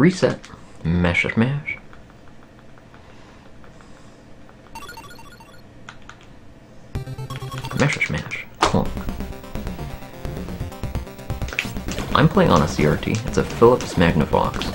reset. Mash, mash. Mash, mash. Clunk. I'm playing on a CRT. It's a Philips Magnavox.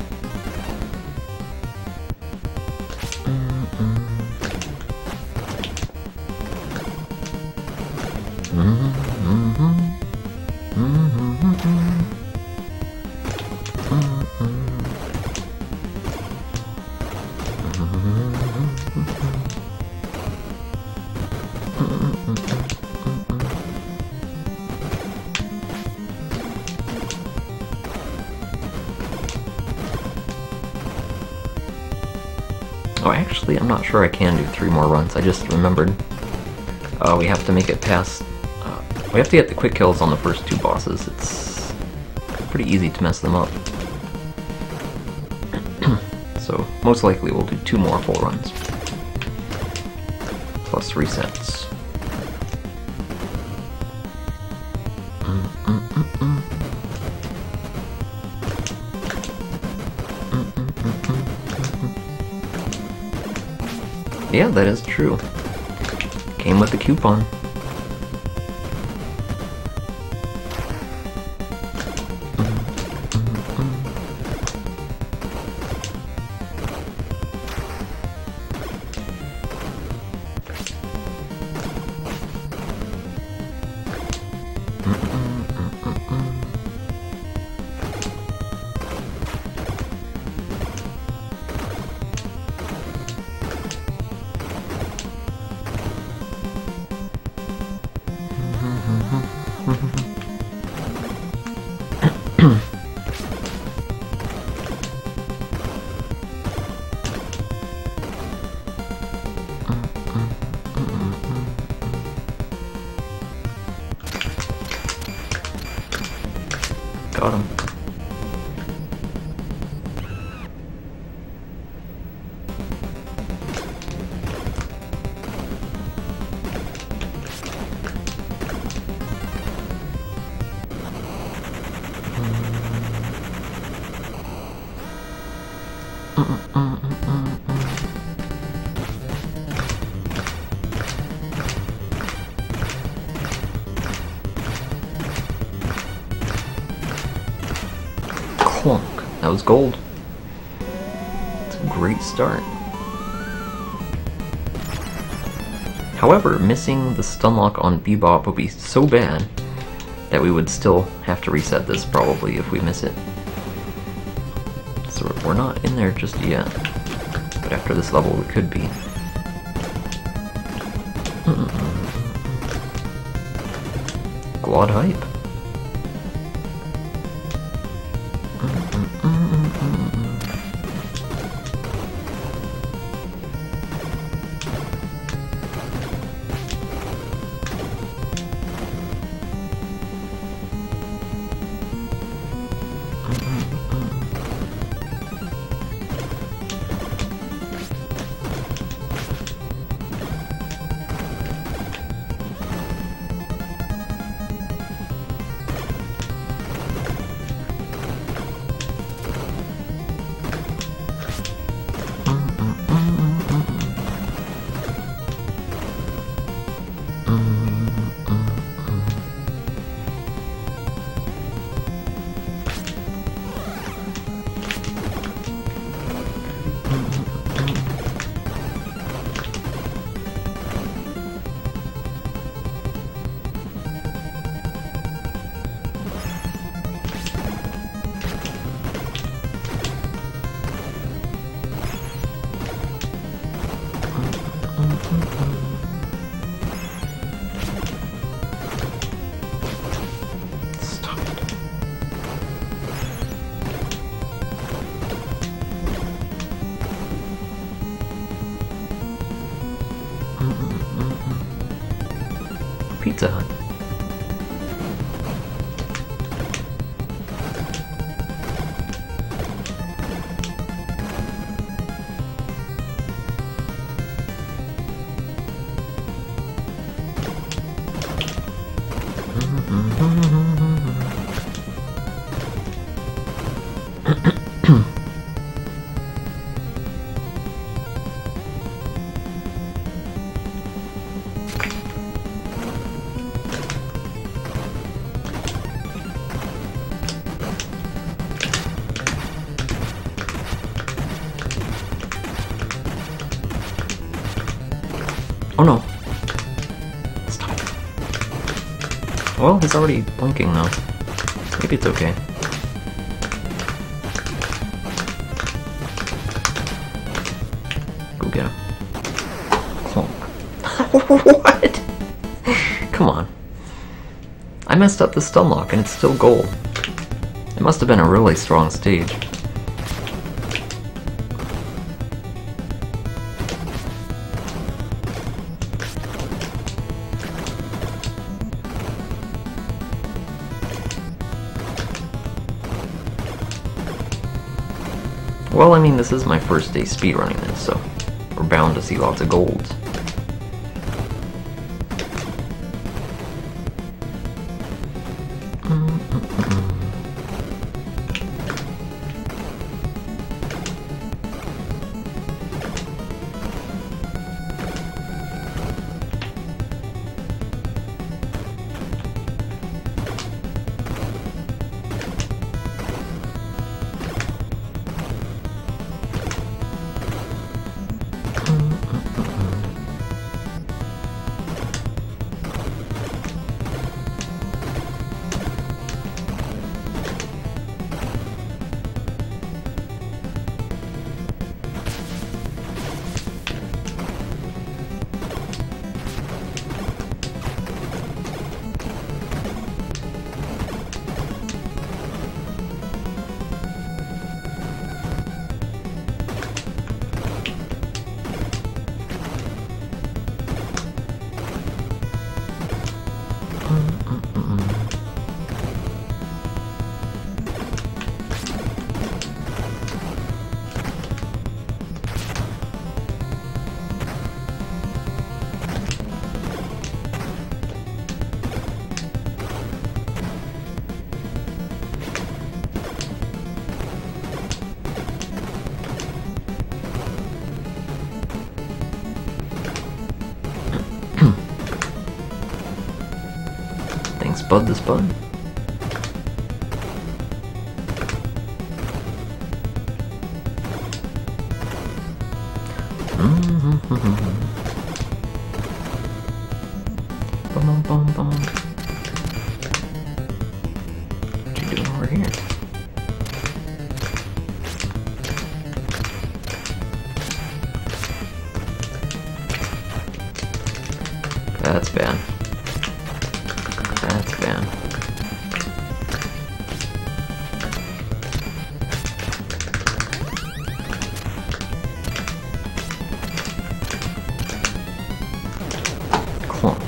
Oh, actually, I'm not sure I can do 3 more runs. I just remembered. We have to make it past... we have to get the quick kills on the first 2 bosses. It's pretty easy to mess them up. So, most likely we'll do 2 more full runs. Plus resets. Yeah, that is true. Came with the coupon. Got him. Clunk. That was gold. It's a great start. However, missing the stun lock on Bebop would be so bad that we would still have to reset this probably if we miss it. So we're not in there just yet. But after this level we could be. Glod hype. Pizza Hut. Oh no. Stop. Well, he's already blinking though. Maybe it's okay. Go get him. What? Come on. I messed up the stun lock and it's still gold. It must have been a really strong stage. Well, I mean, this is my first day speedrunning this, so we're bound to see lots of golds. Thanks, bud, this bud. Bum, bum, bum. What you doing over here? That's bad. That's bad. Clunk.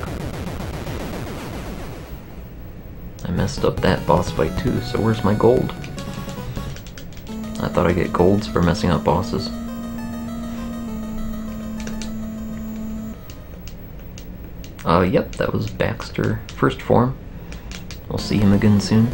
I messed up that boss fight too, so where's my gold? I thought I'd get golds for messing up bosses. Yep, that was Baxter, first form. We'll see him again soon.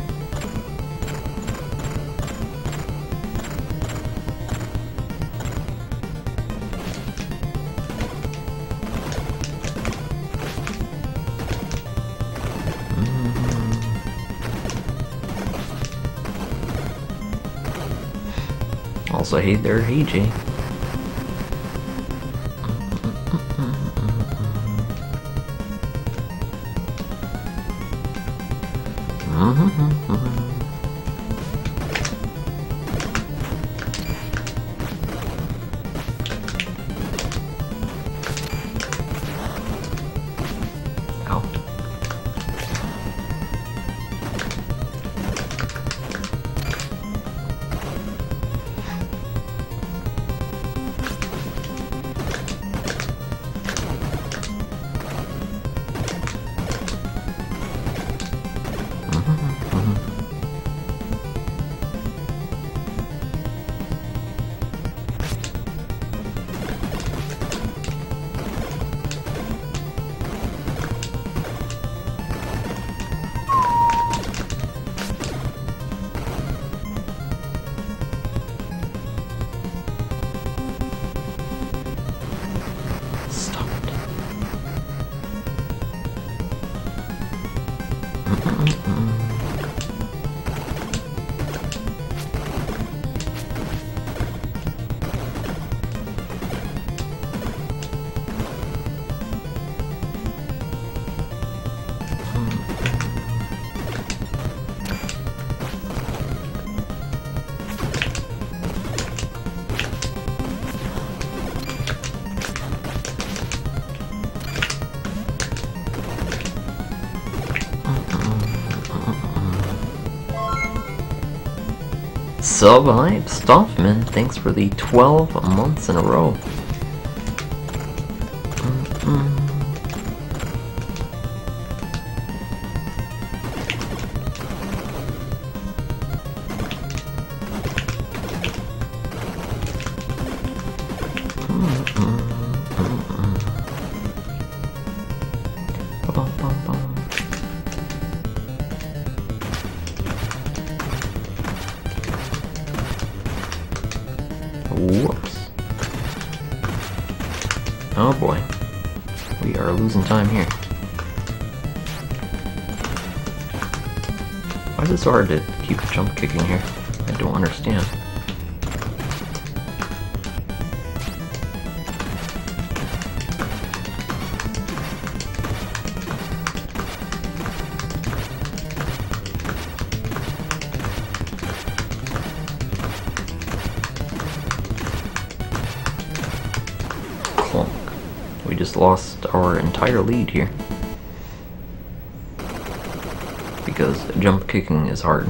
Also, hey there, hey Jay. Ow. Subhype Stoffman, thanks for the 12 months in a row. Whoops. Oh boy. We are losing time here. Why is it so hard to keep jump kicking here? I don't understand. We just lost our entire lead here. Because jump kicking is hard.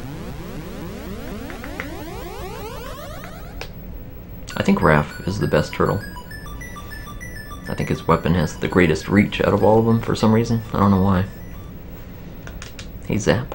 I think Raph is the best turtle. I think his weapon has the greatest reach out of all of them for some reason. I don't know why. Hey Zap.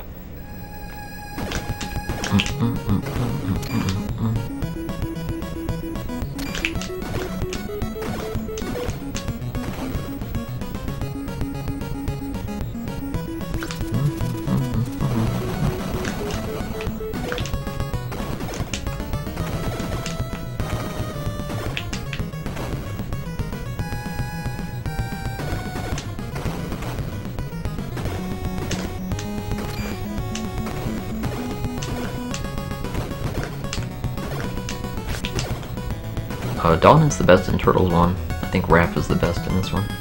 Dawn is the best in Turtles 1. I think Raph is the best in this one.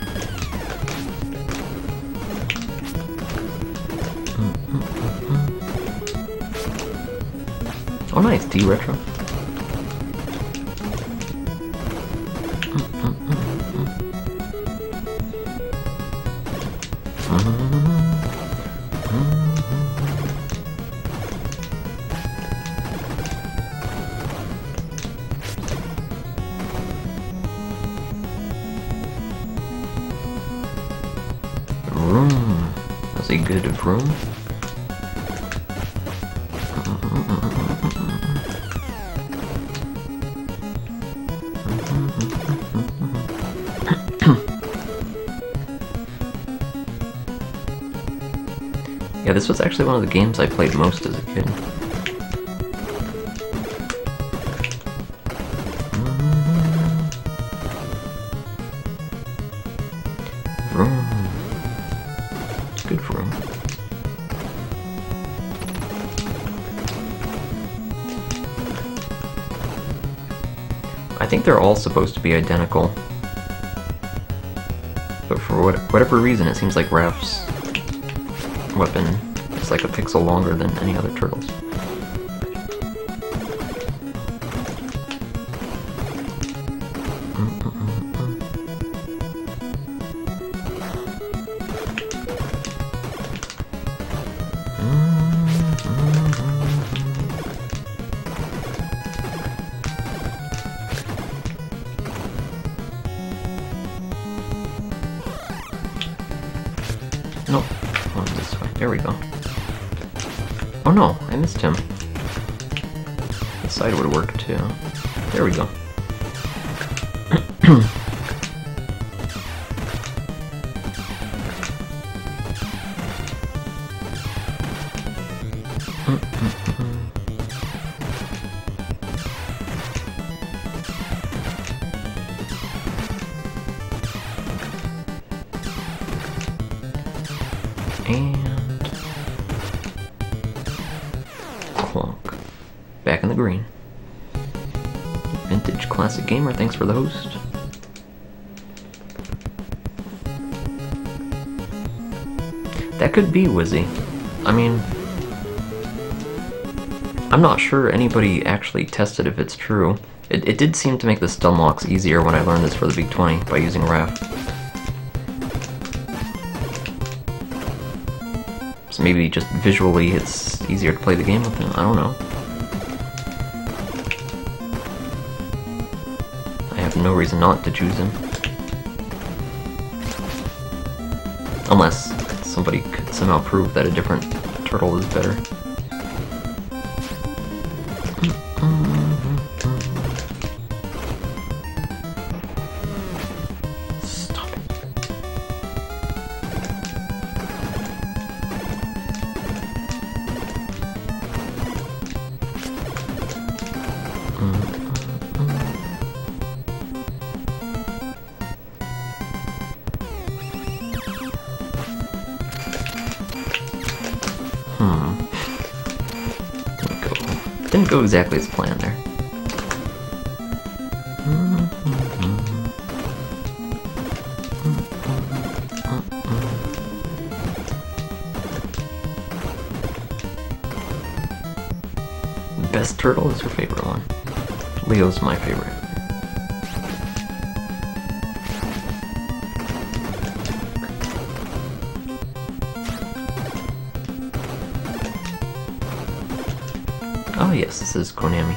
Oh nice, D-Retro. Vroom. That's a good vroom. Yeah, this was actually one of the games I played most as a kid. Vroom. Good vroom. I think they're all supposed to be identical. But for whatever reason, it seems like Raph's weapon is like a pixel longer than any other turtles. Nope. Oh, this way. There we go. Oh no, I missed him. This side would work too. There we go. And clonk. Back in the green. Vintage Classic Gamer, thanks for the host. That could be Wizzy. I mean, I'm not sure anybody actually tested if it's true. It did seem to make the stun locks easier when I learned this for the Big 20 by using Raph. So maybe just visually it's easier to play the game with it, I don't know. have no reason not to choose him. Unless somebody could somehow prove that a different turtle is better. Stop it. Didn't go exactly as planned there. Best turtle is your favorite one. Leo's my favorite. Oh yes, this is Konami.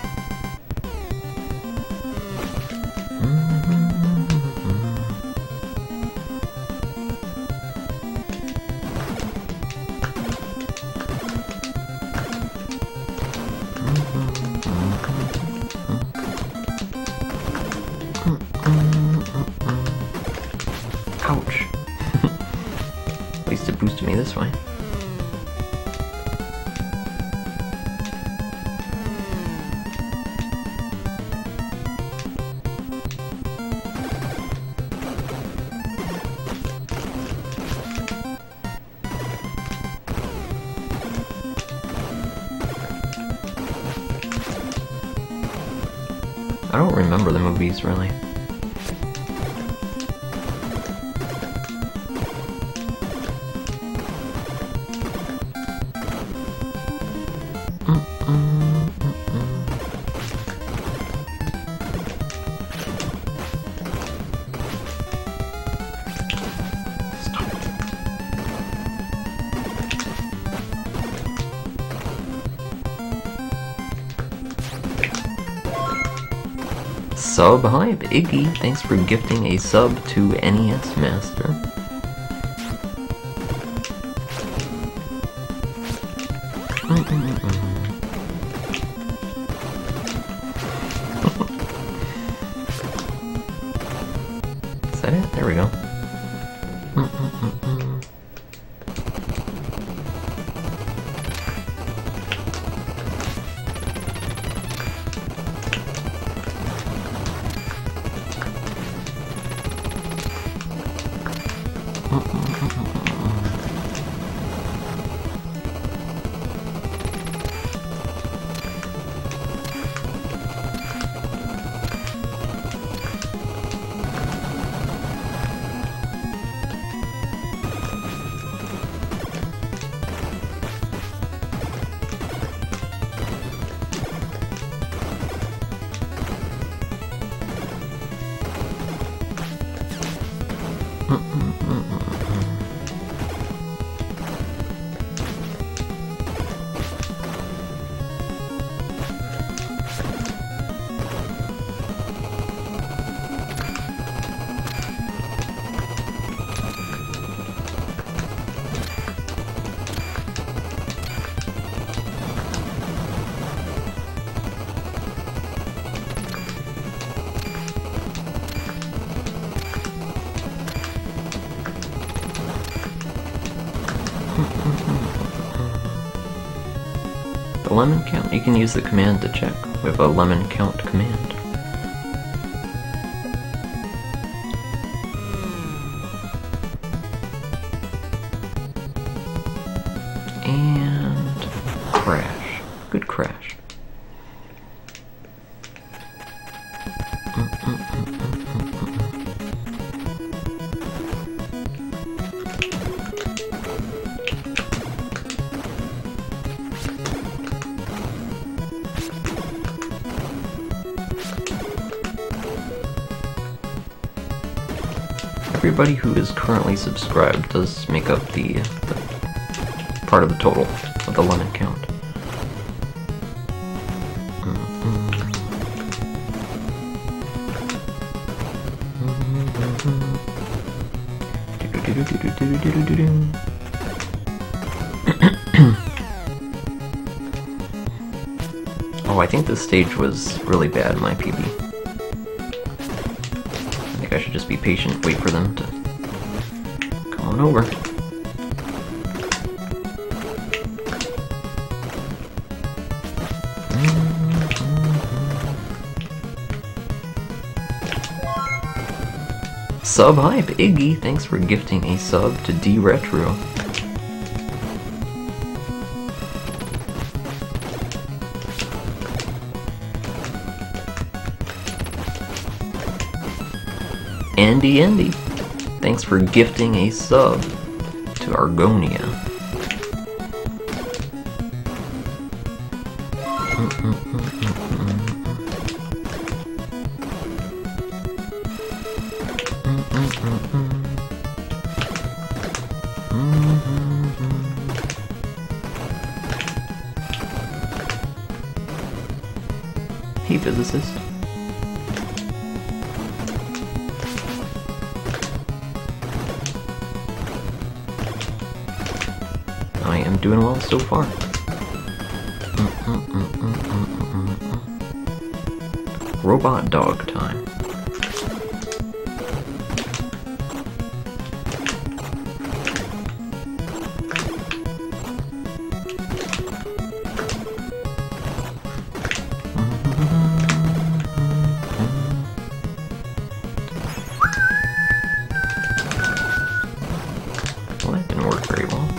Ouch. At least it boosted me this way. I don't remember the movies, really. Sub, hi Iggy, thanks for gifting a sub to NES Master. Is that it? There we go. The lemon count, you can use the command to check. We have a lemon count command. And crash. Good crash. Everybody who is currently subscribed does make up the part of the total of the lemon count. Oh, I think this stage was really bad in my PB. I think I should just be patient, wait for them to come on over. Sub Hype Iggy, thanks for gifting a sub to D Retro. Andy, thanks for gifting a sub to Argonia. Hey, physicist. I am doing well so far. Robot dog time. Well, that didn't work very well.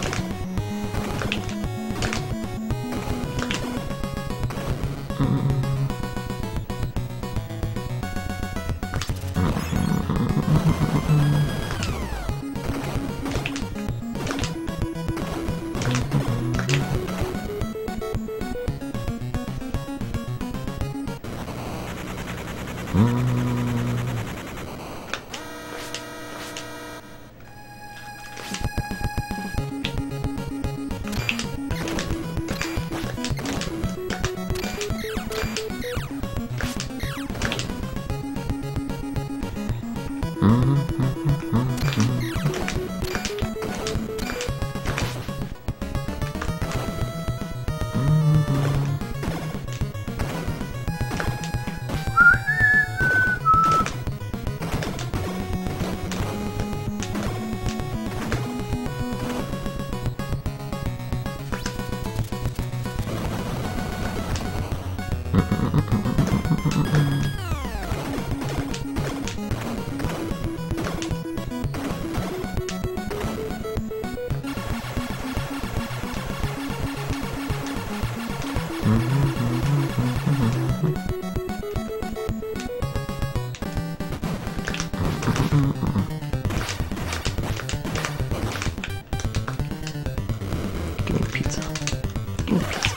Give me pizza. Give me pizza.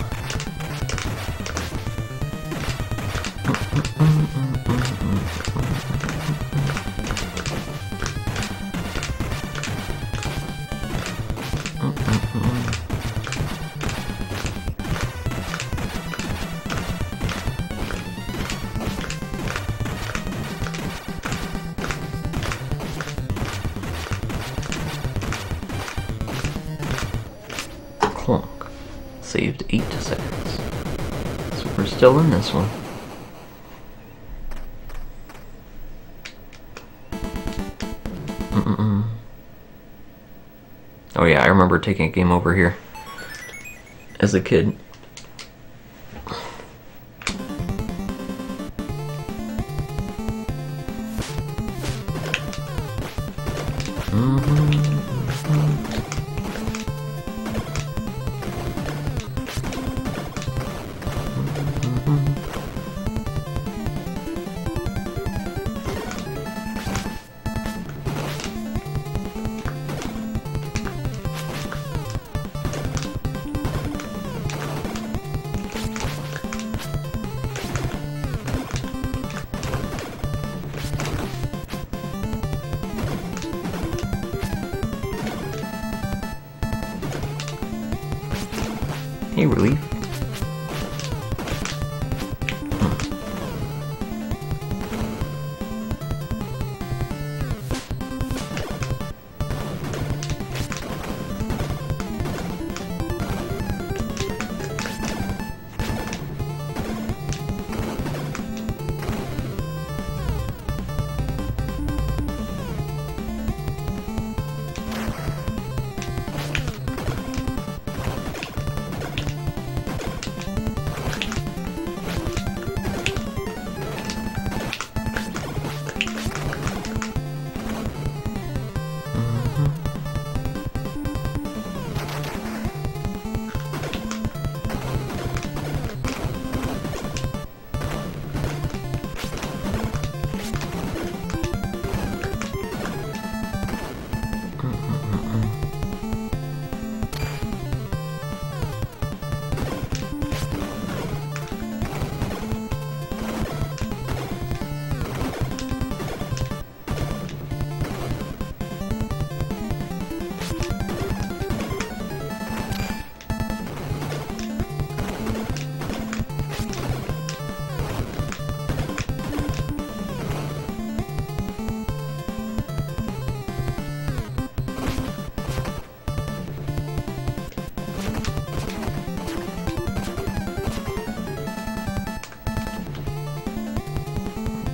Clonk. Saved 8 seconds. So we're still in this one. Oh yeah, I remember taking a game over here as a kid. Hey, Relief.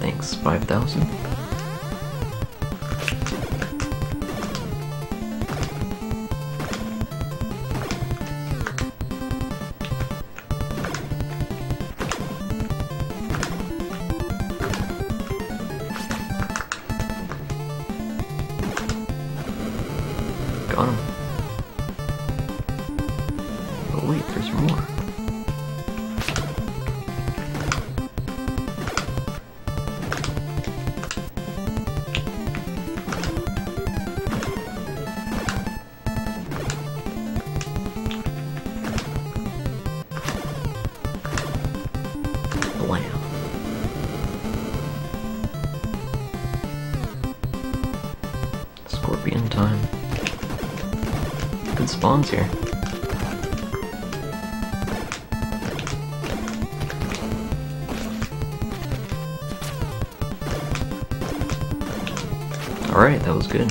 Thanks, 5,000. Got him. Oh wait, there's more. Blam. Scorpion time. Good spawns here. Alright, that was good.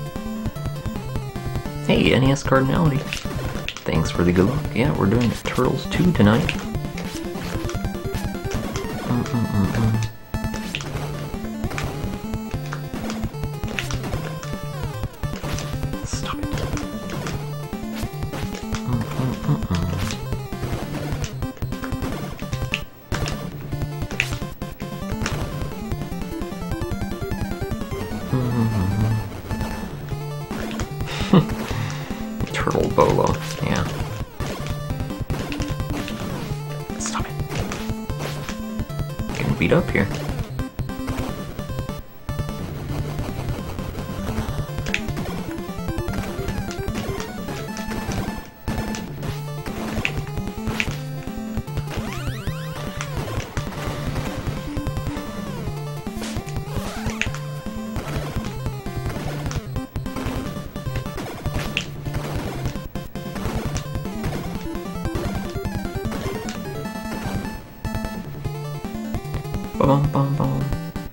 Hey, NES Cardinality. Thanks for the good luck. Yeah, we're doing Turtles 2 tonight. Stop it. Turtle Bolo, yeah. Stop it. Getting beat up here. Bum bum bum.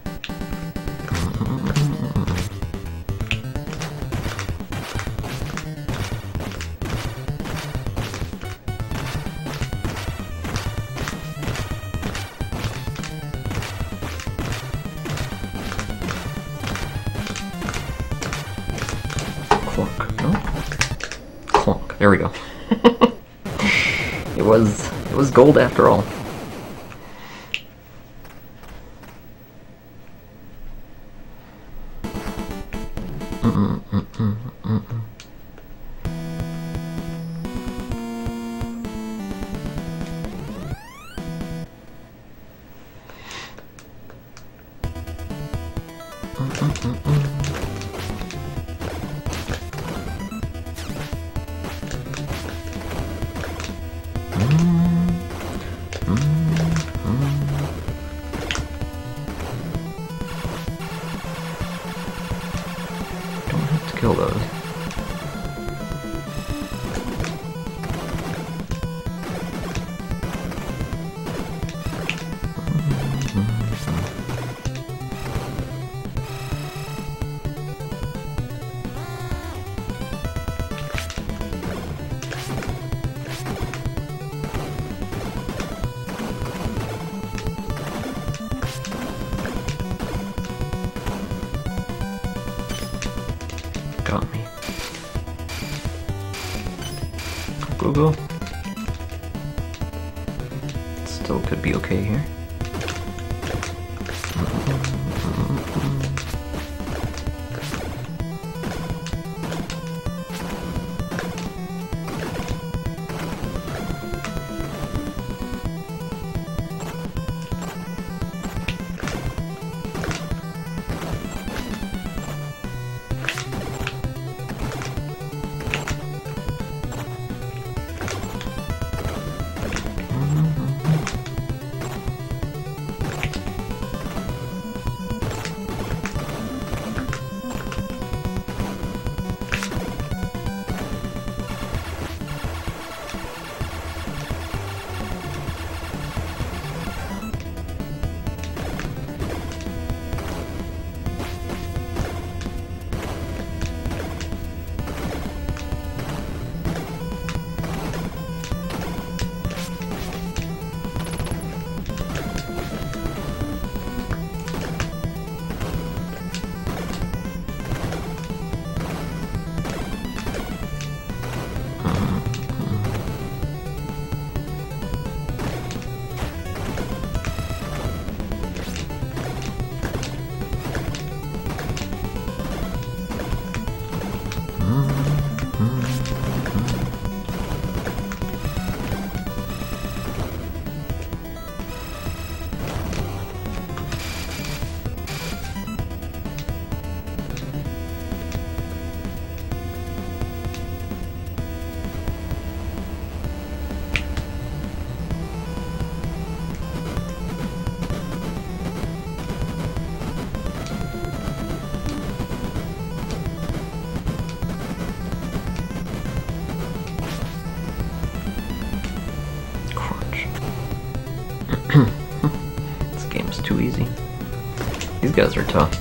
Clunk, no? Clunk, there we go. It was gold after all. Don't have to kill those. Got me. Go, go. Still could be okay here. game's too easy. These guys are tough.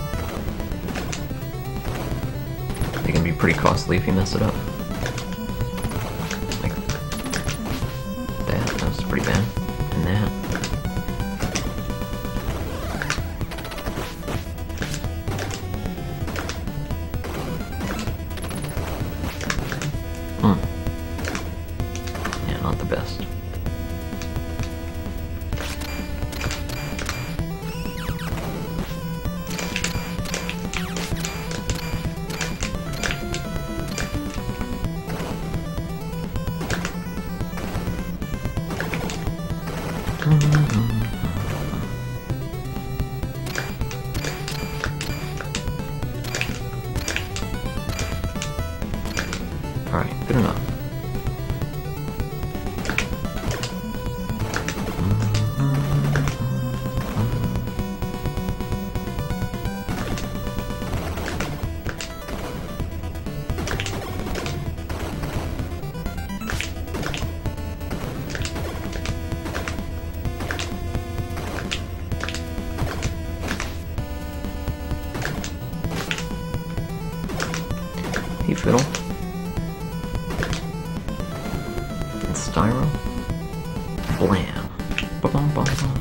They can be pretty costly if you mess it up. Like that was pretty bad. And that. Yeah, not the best. Alright, good enough. Hey, Fiddle. And Styro. Blam. Ba-bum-bum-bum.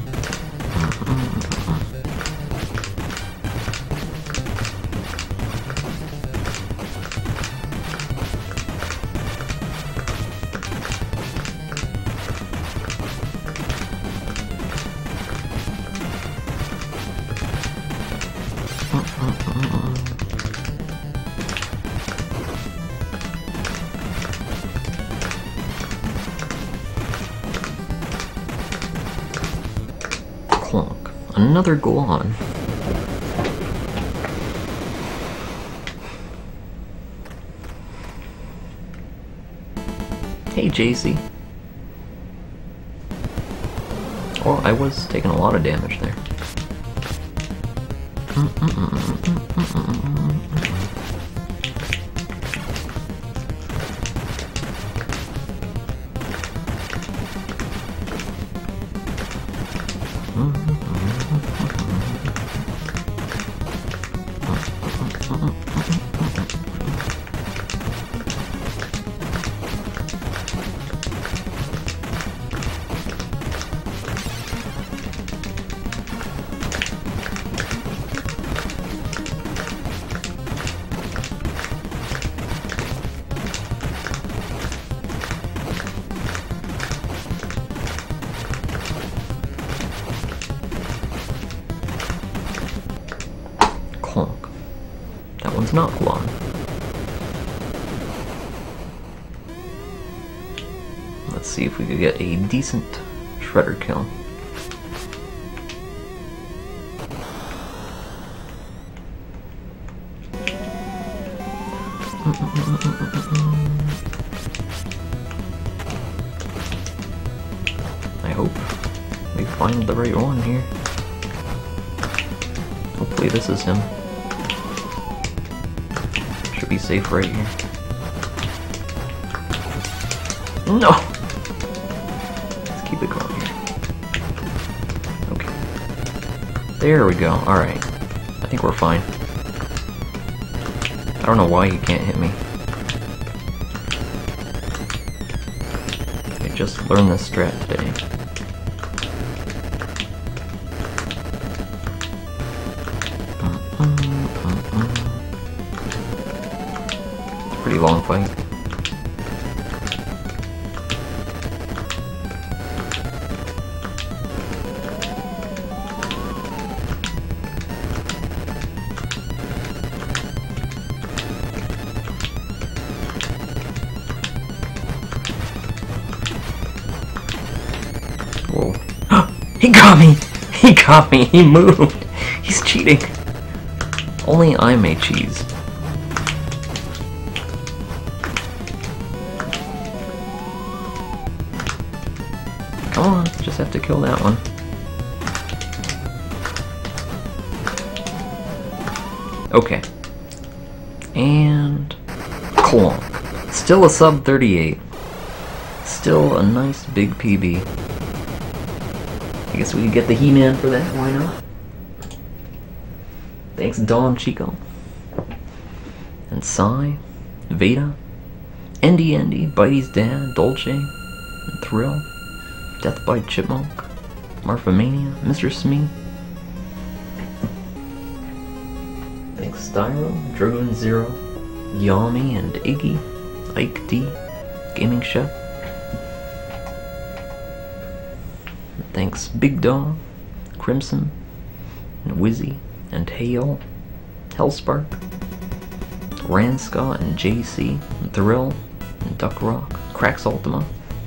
Clonk. Another Golan. Hey, JC. Oh, I was taking a lot of damage there. Clonk. That one's not Golan. Let's see if we could get a decent Shredder kill. I hope we find the right one here. Hopefully this is him. Should be safe right here. No! Let's keep it going here. Okay. There we go. Alright. I think we're fine. I don't know why he can't hit me. I just learned this strat today. Pretty long fight. Whoa. He got me! He got me! He moved! He's cheating! Only I may cheese. Come on, just have to kill that one. Okay. And... Clonk. Still a sub 38. Still a nice big PB. I guess we could get the He-Man for that, why not? Thanks Don Chico. And Psy, Veda, Endy, Bitey's dad, Dolce, and Thrill, Death by Chipmunk, Marfamania, Mr. Smee. Thanks Styro, Dragoon Zero, Yami and Iggy, Ike D, Gaming Chef. Thanks Big Dog, Crimson, and Wizzy, and Hale, Hellspark, Ranska and JC, and Thrill, and Duck Rock, Cracks Ultima.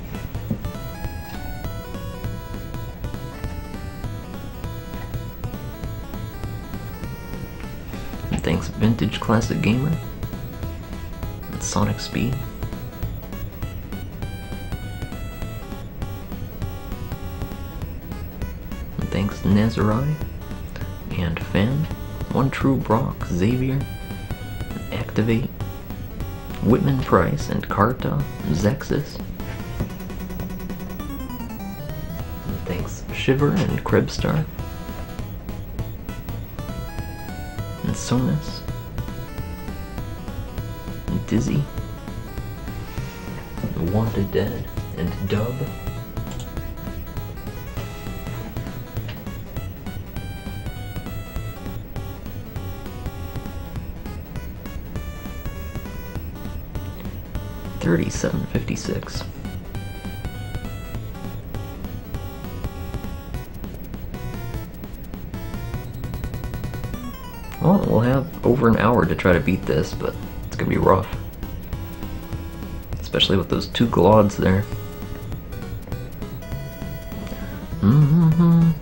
And thanks Vintage Classic Gamer, and Sonic Speed. And thanks Nazarai, and Fan, One True Brock, Xavier, Activate, Whitman Price, and Karta, Zexus. And thanks Shiver and Krebstar, and Sonus, and Dizzy, and Wanted Dead, and Dub. $37.56. Well, we'll have over an hour to try to beat this, but it's gonna be rough. Especially with those two Glods there. Mm-hmm.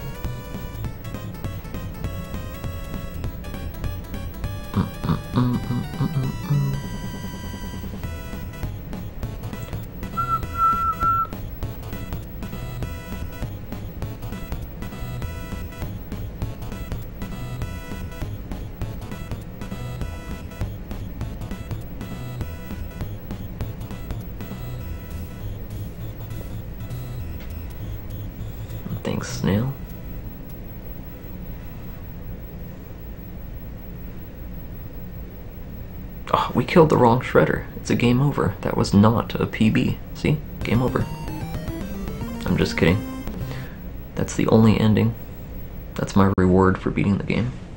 Thanks, Snail. Oh, we killed the wrong Shredder. It's a game over. That was not a PB. See? Game over. I'm just kidding. That's the only ending. That's my reward for beating the game.